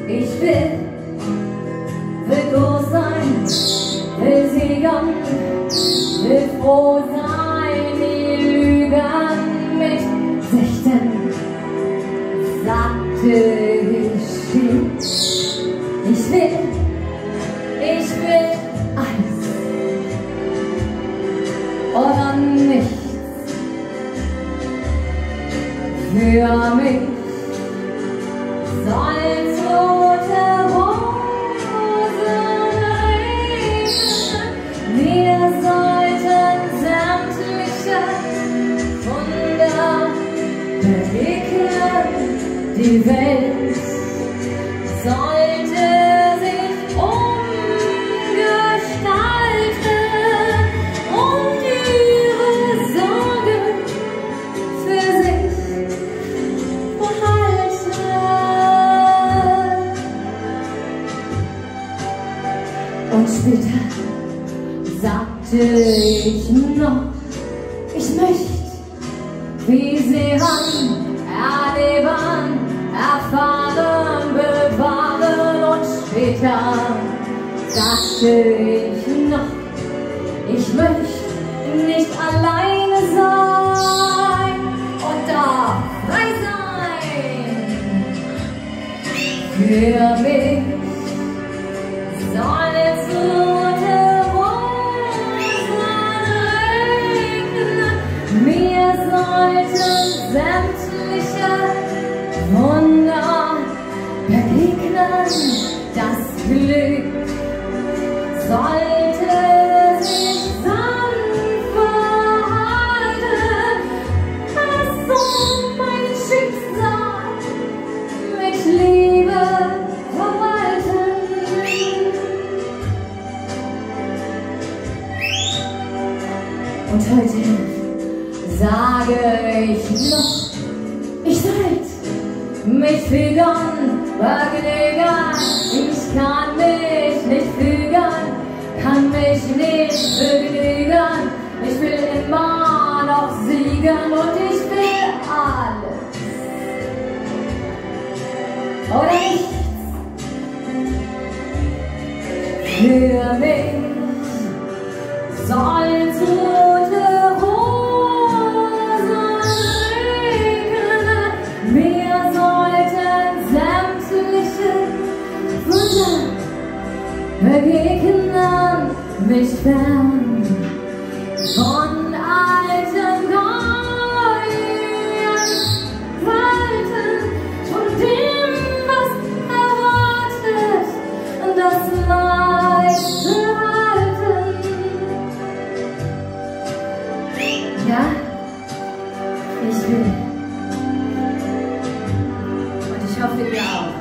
Ich will groß sein, will siegen, will froh sein, die Lügen mit 16 sagte ich viel. Ich will alles oder nichts. Für mich soll's rote Rosen regnen. Wir sollten sämtliche Wunder begegnen. Die Welt sollte sich umgestalten und ihre Sorgen für sich behalten. Und später sagte ich noch, ich möchte wie sie erleben, erfahren, bewahren. Und später sagte ich noch, ich möchte nicht alleine sein und darf frei sein. Für mich soll es rote Rosen regnen. Wir sollten sämtliche Wunder begegnen. Das Glück sollte sich sanft verhalten. Es soll mein Schicksal mit Liebe verwalten. Und heute sage ich noch, ich sollte mich fügen, begnügen. Ich kann mich nicht fügen, kann mich nicht begnügen. Ich will immer noch siegen und ich will alles oder nichts. Für mich soll's rote Rosen regnen. Wir sollten sämtliche Wunder begegnen, nicht fern von alten neuen Welten, von dem, was erwartet, das meiste halten. Ja, ich will. Und ich hoffe, ihr auch.